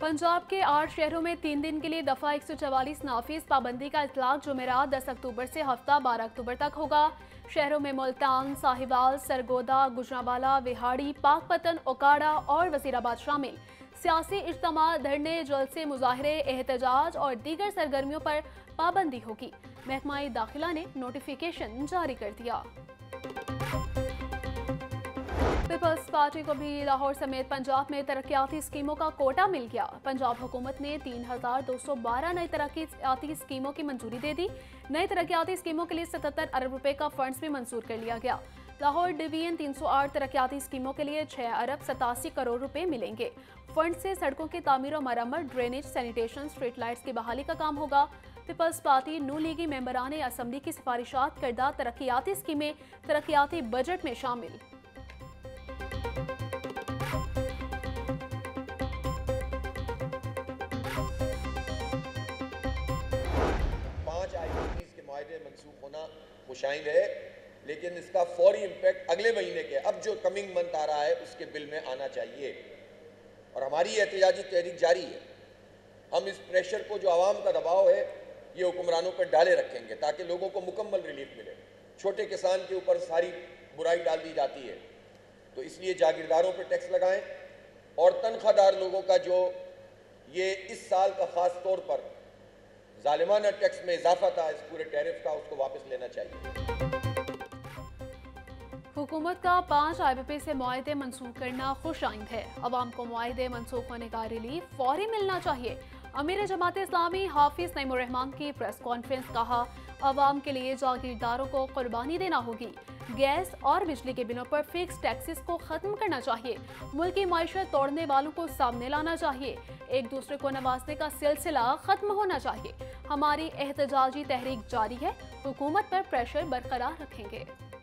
पंजाब के 8 शहरों में 3 दिन के लिए दफा 144 नाफिज पाबंदी का इतलाक जुमेरात 10 अक्टूबर से हफ्ता 12 अक्टूबर तक होगा। शहरों में मुल्तान, साहिवाल, सरगोदा, गुजरांवाला, विहाड़ी, पाकपतन, ओकाड़ा और वजीराबाद शामिल। सियासी इज्तिमा, धरने, जलसे, मुजाहरे, एहतजाज और दीगर सरगर्मियों पर पाबंदी होगी। महकमा दाखिला ने नोटिफिकेशन जारी कर दिया। पीपल्स पार्टी को भी लाहौर समेत पंजाब में तरक्याती स्कीमों का कोटा मिल गया। पंजाब हुकूमत ने 3212 नई तरक्याती स्कीमों की मंजूरी दे दी। नई तरक्याती स्कीमों के लिए 77 अरब रुपए का फंड्स भी मंजूर कर लिया गया। लाहौर डिवीजन 308 तरक्याती स्कीमों के लिए 6 अरब 87 करोड़ रुपए मिलेंगे। फंड से सड़कों की तामीर और मरम्मत, ड्रेनेज, सैनिटेशन, स्ट्रीट लाइट्स की बहाली का काम होगा। पीपल्स पार्टी नू लीगी मेंबरान असम्बली की सिफारिशात करदा तरक्याती स्कीमें तरक्याती बजट में शामिल। मनसूख होना मुशाहिद है, लेकिन इसका फौरी इम्पैक्ट अगले महीने के अब जो कमिंग मंथ आ रहा है उसके बिल में आना चाहिए। और हमारी एहतजाजी तहरीक जारी है। हम इस प्रेशर को जो आवाम का दबाव है ये हुक्मरानों पर डाले रखेंगे ताकि लोगों को मुकम्मल रिलीफ मिले। छोटे किसान के ऊपर सारी बुराई डाल दी जाती है, तो इसलिए जागीरदारों पर टैक्स लगाएं और तनख्वाहदार लोगों का जो ये इस साल का खास तौर पर जालिमाना टैक्स में इजाफा था इस पूरे टैरिफ का, उसको वापस लेना चाहिए। हुकूमत का 5 IBP से मुआहदे मनसूख करना खुश आइंद है। अवाम को मुआहदे मनसूख होने का रिलीफ फौरी मिलना चाहिए। अमीर जमात इस्लामी हाफिज नईमुर रहमान की प्रेस कॉन्फ्रेंस, कहा अवाम के लिए जागीरदारों को कुर्बानी देना होगी। गैस और बिजली के बिलों पर फिक्स टैक्सेस को खत्म करना चाहिए। मुल्क की माइशत तोड़ने वालों को सामने लाना चाहिए। एक दूसरे को नवाजने का सिलसिला खत्म होना चाहिए। हमारी एहतजाजी तहरीक जारी है। हुकूमत पर प्रेशर बरकरार रखेंगे।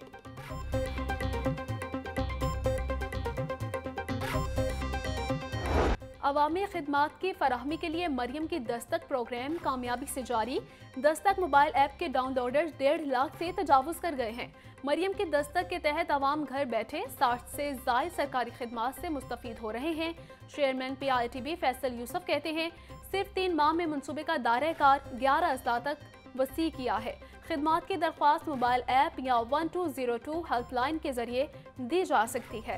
अवामी खिदमात की फराहमी के लिए मरियम की दस्तक प्रोग्राम कामयाबी से जारी। दस्तक मोबाइल ऐप के डाउनलोडर्स 1.5 लाख से तजावुज कर गए हैं। मरियम की दस्तक के तहत आवाम घर बैठे 60 से ज़ायद सरकारी खिदमात से मुस्तफीद हो रहे हैं। चेयरमैन PITB फैसल यूसुफ कहते हैं, सिर्फ 3 माह में मनसूबे का दायरा-ए-कार 11 अजला तक वसी किया है। खिदमात की दरख्वास्त मोबाइल ऐप या 1202 हेल्पलाइन के जरिए दी जा सकती है।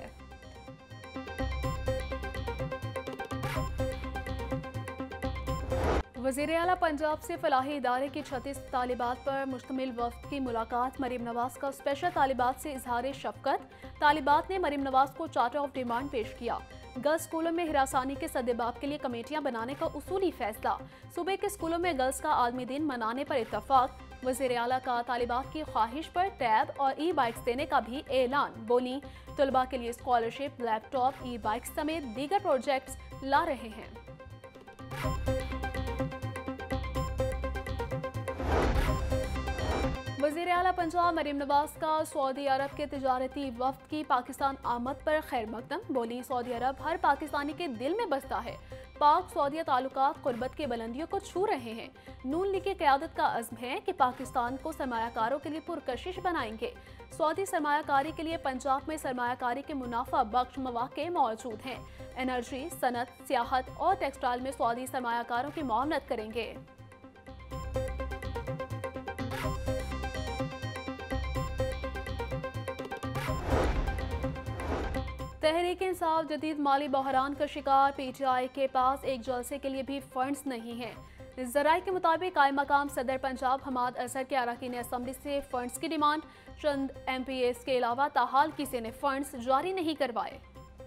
वज़ीर आला पंजाब से फलाही इदारे की 36 तालिबात पर मुश्तमिल वफ्द की मुलाकात। मरीम नवाज का स्पेशल तालिबात से इजहार शफकत। तालिबात ने मरीम नवाज को चार्टर ऑफ डिमांड पेश किया। गर्ल्स स्कूलों में हिरासानी के सद्देबाब के लिए कमेटियां बनाने का उसूली फैसला। सूबे के स्कूलों में गर्ल्स का आलमी दिन मनाने पर इत्तफाक। वज़ीर आला का तालिबात की ख्वाहिश पर टैब और ई-बाइक्स देने का भी ऐलान। बोली, तलबा के लिए स्कॉलरशिप, लैपटॉप, ई-बाइक्स समेत दीगर प्रोजेक्ट्स ला रहे हैं। वज़ीर आला पंजाब मरीम नवाज का सऊदी अरब के तिजारती वफ्द की पाकिस्तान आमद पर खैर मकदम। बोली, सऊदी अरब हर पाकिस्तानी के दिल में बसता है। पाक सऊदी ताल्लुकात कुर्बत की बुलंदियों को छू रहे हैं। नून लीग की क़यादत का अज़्म है कि पाकिस्तान को सरमायाकारों के लिए पुरकशिश बनाएंगे। सऊदी सरमायाकारी के लिए पंजाब में सरमायाकारी के मुनाफा बख्श मौक़े मौजूद हैं। एनर्जी, सनत, सियाहत और टेक्सटाइल में सऊदी सरमायाकारों की मुआवनत करेंगे। तहरीक इंसाफ जदीद माली बहरान का शिकार। PTI के पास एक जलसे के लिए भी फंड्स नहीं हैं। ज़राए के मुताबिक कायम मकाम सदर पंजाब हमाद अजहर के अरकान असम्बली से फंड्स की डिमांड। चंद MPs के अलावा ताहाल किसी ने फंड्स जारी नहीं करवाए।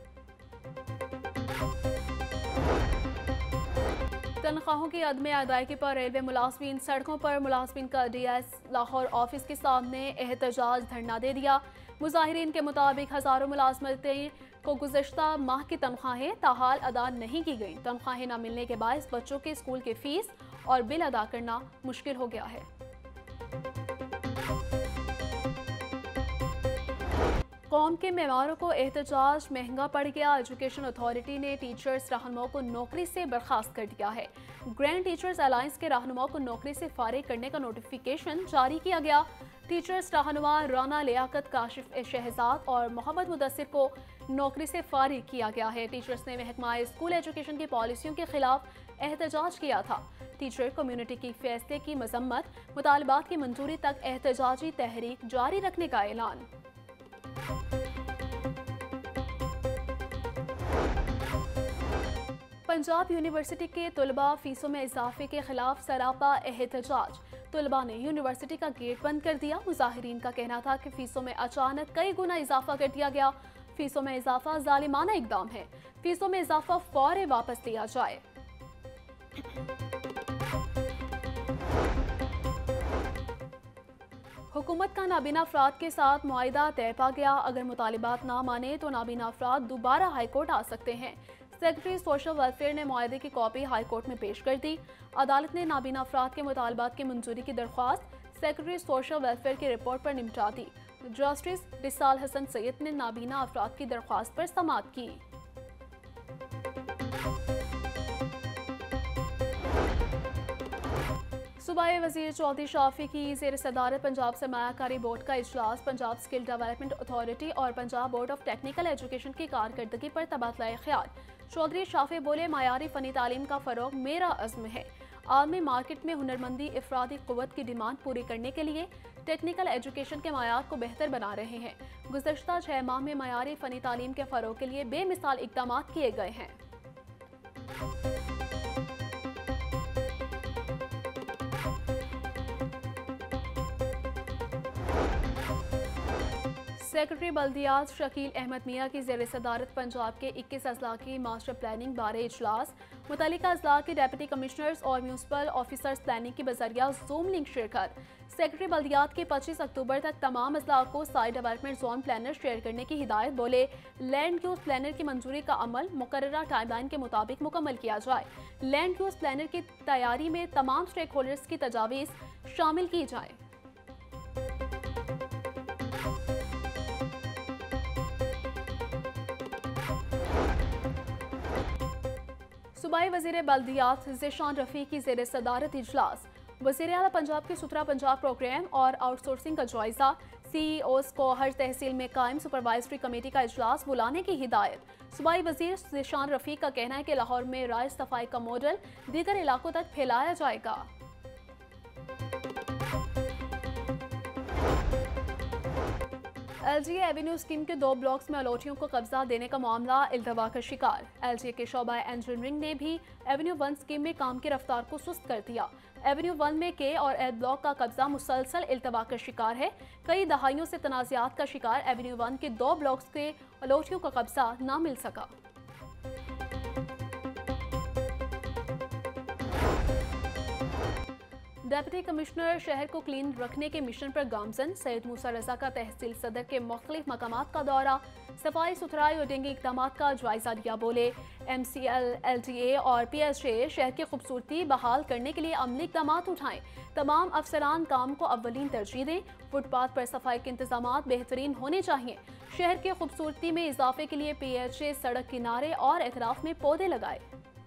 तनख्वाहों की अदम अदायगी पर रेलवे मुलाजमीन सड़कों पर। मुलाजमीन का DS लाहौर ऑफिस के सामने एहतजाज धरना दे दिया। मुजाहिरीन के मुताबिक हज़ारों मुलाजमतें को गुज़श्ता माह की तनख्वाहें ताहाल अदा नहीं की गई। तनख्वाहें न मिलने के बायस बच्चों के स्कूल के फीस और बिल अदा करना मुश्किल हो गया है। कौम के मेवारों को एहतजाज महंगा पड़ गया। एजुकेशन अथॉरिटी ने टीचर्स रहनुमाओं को नौकरी से बर्खास्त कर दिया है। ग्रैंड टीचर्स अलायंस के रहनुमाओं को नौकरी से फारिग करने का नोटिफिकेशन जारी किया गया। टीचर्स रहनुमा राना लियाकत, काशिफ शहजाद और मोहम्मद मुदस्सिर को नौकरी से फारिग किया गया है। टीचर्स ने महकमा स्कूल एजुकेशन की पॉलिसियों के खिलाफ एहतजाज किया था। टीचर कम्युनिटी की फैसले की मजम्मत, मुतालबात की मंजूरी तक एहतजाजी तहरीक जारी रखने का ऐलान। पंजाब यूनिवर्सिटी के तलबा फीसों में इजाफे के खिलाफ सरापा एहतजाज। तलबा ने यूनिवर्सिटी का गेट बंद कर दिया। मुजाहिरीन का कहना था कि फीसों में अचानक कई गुना इजाफा कर दिया गया। फीसों में इजाफा जालिमाना इकदाम है। फीसों में इजाफा फौरन वापस लिया जाए। हुकूमत का नाबीना अफराद के साथ मुआहिदा तय पा गया। अगर मुतालिबात ना माने तो नाबीना अफराद दोबारा हाईकोर्ट आ सकते हैं। सेक्रेटरी सोशल वेलफेयर ने मुआहिदे की कॉपी हाईकोर्ट में पेश कर दी। अदालत ने नाबीना अफराद के मुतालबात की मंजूरी की दरख्वास्त सेक्रेटरी सोशल वेलफेयर की रिपोर्ट पर निपटा दी। जस्टिस रिसाल हसन सैयद ने नाबीना अफराद की दरख्वास्त पर समाअत की। सूबाई वजीर चौधरी शाफी की ज़ेर सदारत पंजाब सरमायाकारी बोर्ड का इजलास पंजाब स्किल डेवलपमेंट अथॉरिटी और Punjab board of technical education की कारकर्दगी पर तबादला ख्याल। चौधरी शाफी बोले, मायारी फ़नी तालीम का फ़रोग मेरा अज़्म है। आलमी मार्केट में हुनरमंदी अफरादी क़ुव्वत की डिमांड पूरी करने के लिए टेक्निकल एजुकेशन के मायार को बेहतर बना रहे हैं। गुज़श्ता 6 माह में मायारी फ़नी तालीम के फ़रोग के लिए बेमिसाल इक़दाम किए गए हैं। सेक्रेटरी बल्दियात शकील अहमद मियाँ की ज़ेर सदारत पंजाब के 21 अजला की मास्टर प्लानिंग बारे इजलास। मुतल्लिका अजला के डेप्यूटी कमिश्नर्स और म्यूनसिपल ऑफिसर्स प्लानिंग की बजरिया जूम लिंक शिरकत। सेक्रेटरी बल्दियात के 25 अक्टूबर तक तमाम अजला को site development zone planner share करने की हिदायत। बोले, लैंड यूज प्लानर की मंजूरी का अमल मुकर्ररा टाइमलाइन के मुताबिक मुकम्मल किया जाए। लैंड यूज प्लानर की तैयारी में तमाम स्टेक होल्डर्स की तजावीज़ शामिल की जाए। सूबाई वज़ीर बल्दियात ज़ीशान रफ़ी की ज़ेर सदारत इजलास। वज़ीर आला पंजाब के सुथरा पंजाब प्रोग्राम और आउटसोर्सिंग का जायजा। CEOs को हर तहसील में कायम सुपरवाइजरी कमेटी का इजलास बुलाने की हिदायत। सूबाई वज़ीर ज़ीशान रफ़ी का कहना है कि लाहौर में राय सफाई का मॉडल दीगर इलाकों तक फैलाया जाएगा। LGA एवेन्यू स्कीम के 2 ब्लॉक्स में अलॉटियों को कब्जा देने का मामला इल्तवा का शिकार। LGA के शोबा इंजीनियरिंग ने भी एवेन्यू 1 स्कीम में काम की रफ्तार को सुस्त कर दिया। एवेन्यू 1 में K और L ब्लॉक का कब्जा मुसलसल इल्तवा का शिकार है। कई दहाइयों से तनाज़ात का शिकार एवेन्यू 1 के 2 ब्लॉक्स के अलॉटियों का कब्जा ना मिल सका। डेप्यूटी कमिश्नर शहर को क्लीन रखने के मिशन पर गामजन। सैयद मूसा रजा का तहसील सदर के मुख्तलिफ मकामात का दौरा। सफाई सुथराई और डेंगू इक़दामात का जायजा लिया। बोले, MCL, LGA और PSA शहर की खूबसूरती बहाल करने के लिए अमली इक़दामात उठाएं। तमाम अफसरान काम को अव्वलीन तरजीह दें। फुटपाथ पर सफाई के इंतजामात बेहतरीन होने चाहिए। शहर की खूबसूरती में इजाफे के लिए PHA सड़क किनारे और एतराफ में पौधे लगाए।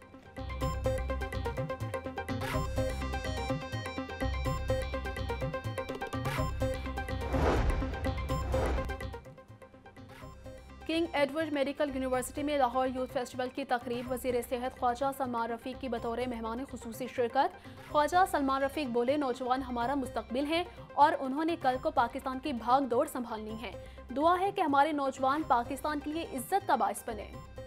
किंग एडवर्ड मेडिकल यूनिवर्सिटी में लाहौर यूथ फेस्टिवल की तकरीब। वज़ीर सेहत ख्वाजा सलमान रफ़ीक की बतौर मेहमान खुसूसी शिरकत। ख्वाजा सलमान रफ़ीक बोले, नौजवान हमारा मुस्तकबिल हैं और उन्होंने कल को पाकिस्तान की भाग दौड़ संभालनी है। दुआ है कि हमारे नौजवान पाकिस्तान के लिए इज्जत का बाइस बने।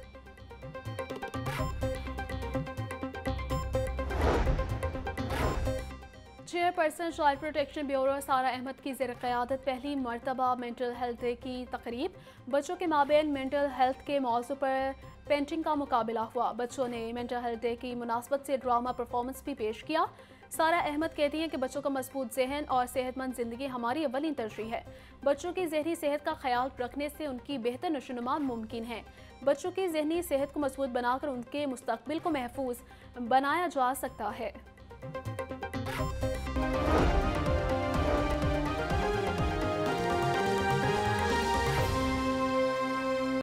चेयरपर्सन चाइल्ड प्रोटेक्शन ब्यूरो सारा अहमद की ज़ेर क़यादत पहली मरतबा मेंटल हेल्थ डे की तकरीब। बच्चों के माबेन मेंटल हेल्थ के मौजू पर पेंटिंग का मुकाबला हुआ। बच्चों ने मेंटल हेल्थ डे की मुनासबत से ड्रामा परफॉर्मेंस भी पेश किया। सारा अहमद कहती हैं कि बच्चों का मजबूत जहन और सेहतमंद ज़िंदगी हमारी अव्वलीन तरजीह है। बच्चों की ज़हनी सेहत का ख्याल रखने से उनकी बेहतर नशोनुमा मुमकिन है। बच्चों की ज़हनी सेहत को मजबूत बनाकर उनके मुस्तकबिल को महफूज बनाया जा सकता है।